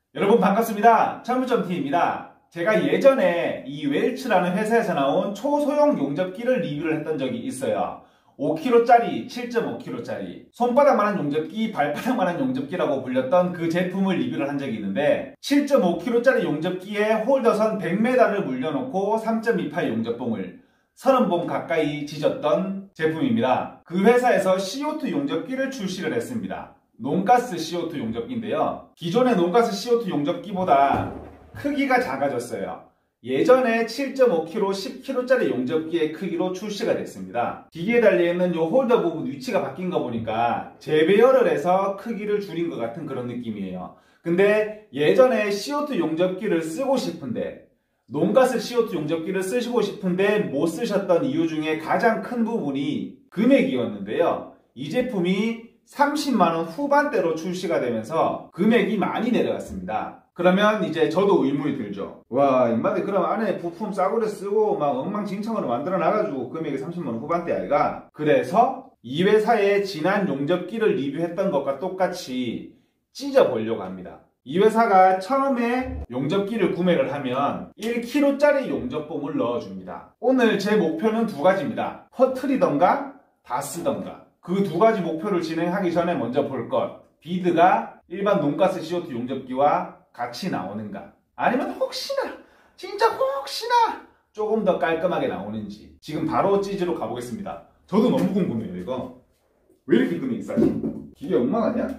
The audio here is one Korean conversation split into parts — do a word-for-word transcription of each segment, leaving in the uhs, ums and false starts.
여러분 반갑습니다. 철물점티입니다. 제가 예전에 이 웰츠라는 회사에서 나온 초소형 용접기를 리뷰를 했던 적이 있어요. 오 킬로그램짜리, 칠 점 오 킬로그램짜리 손바닥만한 용접기, 발바닥만한 용접기라고 불렸던 그 제품을 리뷰를 한 적이 있는데 칠 점 오 킬로그램짜리 용접기에 홀더선 백 미터를 물려놓고 삼 점 이팔 용접봉을 서른 번 가까이 지졌던 제품입니다. 그 회사에서 씨 오 투 용접기를 출시를 했습니다. 논가스 씨 오 투 용접기인데요. 기존의 논가스 씨 오 투 용접기보다 크기가 작아졌어요. 예전에 칠 점 오 킬로그램, 십 킬로그램짜리 용접기의 크기로 출시가 됐습니다. 기계에 달려있는 이 홀더 부분 위치가 바뀐 거 보니까 재배열을 해서 크기를 줄인 것 같은 그런 느낌이에요. 근데 예전에 씨 오 투 용접기를 쓰고 싶은데 논가스 씨 오 투 용접기를 쓰시고 싶은데 못 쓰셨던 이유 중에 가장 큰 부분이 금액이었는데요. 이 제품이 삼십만 원 후반대로 출시가 되면서 금액이 많이 내려갔습니다. 그러면 이제 저도 의문이 들죠. 와, 인마들 그럼 안에 부품 싸구려 쓰고 막 엉망진창으로 만들어 놔가지고 금액이 삼십만 원 후반대 아이가? 그래서 이 회사의 지난 용접기를 리뷰했던 것과 똑같이 찢어보려고 합니다. 이 회사가 처음에 용접기를 구매를 하면 일 킬로그램짜리 용접봉을 넣어줍니다. 오늘 제 목표는 두 가지입니다. 퍼트리던가 다 쓰던가. 그 두 가지 목표를 진행하기 전에 먼저 볼 것. 비드가 일반 논가스 씨 오 투 용접기와 같이 나오는가. 아니면 혹시나 진짜 혹시나 조금 더 깔끔하게 나오는지. 지금 바로 찌즈로 가보겠습니다. 저도 너무 궁금해요. 이거 왜 이렇게 금액이 싸지? 기계 엉망 아니야?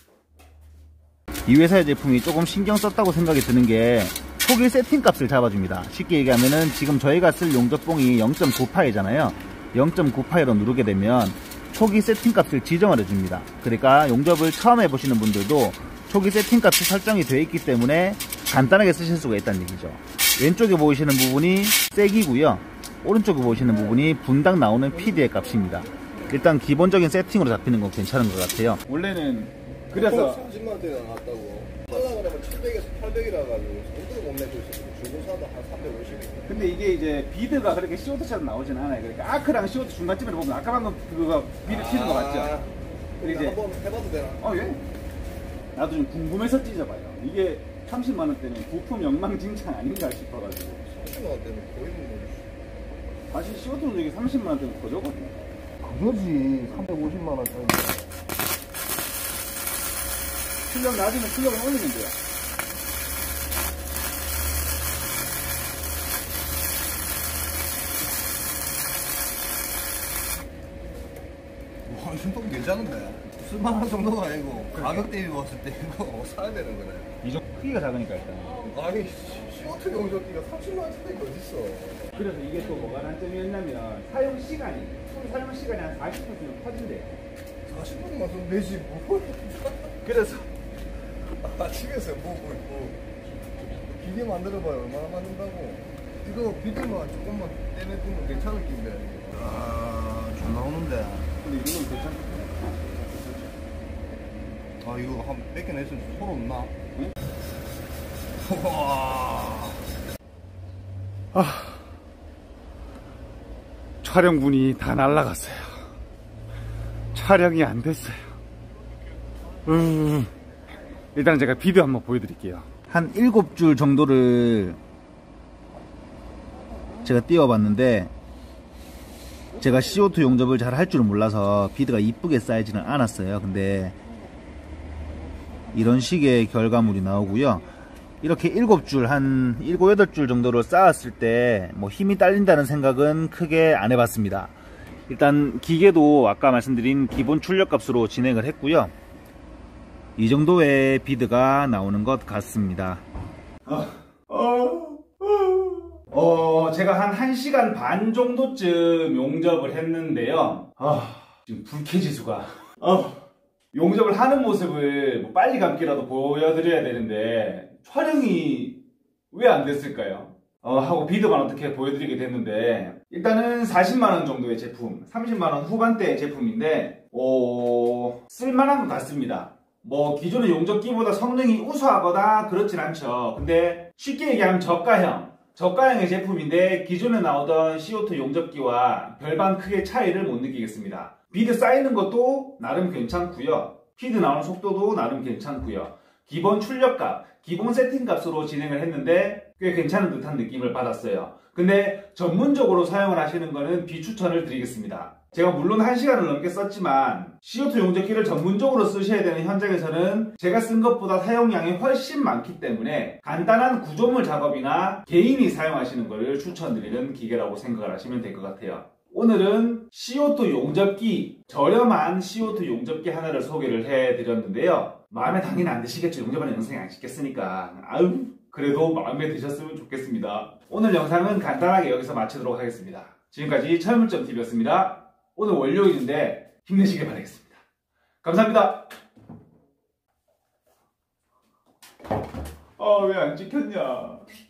이 회사의 제품이 조금 신경 썼다고 생각이 드는 게 초기 세팅 값을 잡아줍니다. 쉽게 얘기하면은 지금 저희가 쓸 용접봉이 영 점 구 파이잖아요. 영 점 구 파이로 누르게 되면 초기 세팅 값을 지정을 해줍니다. 그러니까 용접을 처음 해보시는 분들도 초기 세팅 값이 설정이 되어 있기 때문에 간단하게 쓰실 수가 있다는 얘기죠. 왼쪽에 보이시는 부분이 세기고요. 오른쪽에 보이시는 부분이 분당 나오는 피디의 값입니다. 일단 기본적인 세팅으로 잡히는 건 괜찮은 것 같아요. 원래는 그래서 삼십만 원대가 나왔다고. 하려고 하면 칠백에서 팔백이라 가지고 손으로 못 내고 있어요. 중고 사도 한 삼백오십. 근데 이게 이제 비드가 그렇게 씨 오 투처럼 나오진 않아요. 그러니까 아크랑 씨 오 투 중간쯤에 보면 아까 방금 그거 비드 튀는 거 맞죠? 근데 이제 한번 해봐도 되나? 어, 예. 나도 좀 궁금해서 찢어봐요. 이게 삼십만 원대는 부품 엉망진창 아닌가 싶어가지고. 삼십만 원대는 거의 뭐. 사실 씨 오 투는 이게 삼십만 원대는 거저거든요. 그거지. 삼백오십만 원 차이. 출력 낮으면 출력을 올리면 돼요. 와, 이 정도면 괜찮은데? 쓸만한 정도가 아니고 가격 대비 봤을 때 이거 사야 되는 거네. 이 정도 크기가 작으니까 일단. 아니 씨 오 투 용접기가 삼십만 원짜리가 어딨어. 그래서 이게 또 뭐가 단점이었냐면 사용 시간이 총 사용 시간이 한 사십 분쯤 커진대요. 사십 분만 좀 내지 뭐. 그래서 아, 집에서 보고 있고 기계 만들어봐요. 얼마나 만든다고. 이거 비드만 조금만 떼내주면 괜찮을 텐데. 아, 잘 나오는데. 근데 이건 괜찮아. 아, 이거 한 뺏겨냈으면 소름 없나? 응? 와. 아, 촬영분이 다 날라갔어요. 촬영이 안 됐어요. 음, 일단 제가 비디오 한번 보여드릴게요. 한 일곱 줄 정도를 제가 띄워봤는데 제가 씨 오 투 용접을 잘 할 줄은 몰라서 비드가 이쁘게 쌓이지는 않았어요. 근데 이런 식의 결과물이 나오고요. 이렇게 일곱 줄, 한 일곱, 여덟 줄 정도를 쌓았을 때 뭐 힘이 딸린다는 생각은 크게 안 해봤습니다. 일단 기계도 아까 말씀드린 기본 출력값으로 진행을 했고요. 이 정도의 비드가 나오는 것 같습니다. 어, 어, 어, 제가 한 1 시간 반 정도쯤 용접을 했는데요. 아, 지금 불쾌지수가. 어, 용접을 하는 모습을 뭐 빨리 감기라도 보여드려야 되는데 촬영이 왜 안 됐을까요? 어, 하고 비드만 어떻게 보여드리게 됐는데 일단은 사십만 원 정도의 제품, 삼십만 원 후반대의 제품인데 어, 쓸만한 것 같습니다. 뭐 기존의 용접기보다 성능이 우수하거나 그렇진 않죠. 근데 쉽게 얘기하면 저가형 저가형의 제품인데 기존에 나오던 씨 오 투 용접기와 별반 크게 차이를 못 느끼겠습니다. 비드 쌓이는 것도 나름 괜찮고요. 피드 나오는 속도도 나름 괜찮고요. 기본 출력값, 기본 세팅값으로 진행을 했는데 꽤 괜찮은 듯한 느낌을 받았어요. 근데 전문적으로 사용을 하시는 거는 비추천을 드리겠습니다. 제가 물론 한 시간을 넘게 썼지만 씨오투 용접기를 전문적으로 쓰셔야 되는 현장에서는 제가 쓴 것보다 사용량이 훨씬 많기 때문에 간단한 구조물 작업이나 개인이 사용하시는 것을 추천드리는 기계라고 생각을 하시면 될 것 같아요. 오늘은 씨오투 용접기, 저렴한 씨오투 용접기 하나를 소개를 해드렸는데요. 마음에 당연히 안 드시겠죠. 용접하는 영상이 안 찍겠으니까. 아유, 그래도 마음에 드셨으면 좋겠습니다. 오늘 영상은 간단하게 여기서 마치도록 하겠습니다. 지금까지 철물점티비였습니다. 오늘 월요일인데 힘내시길 바라겠습니다. 감사합니다. 아, 왜 안 찍혔냐?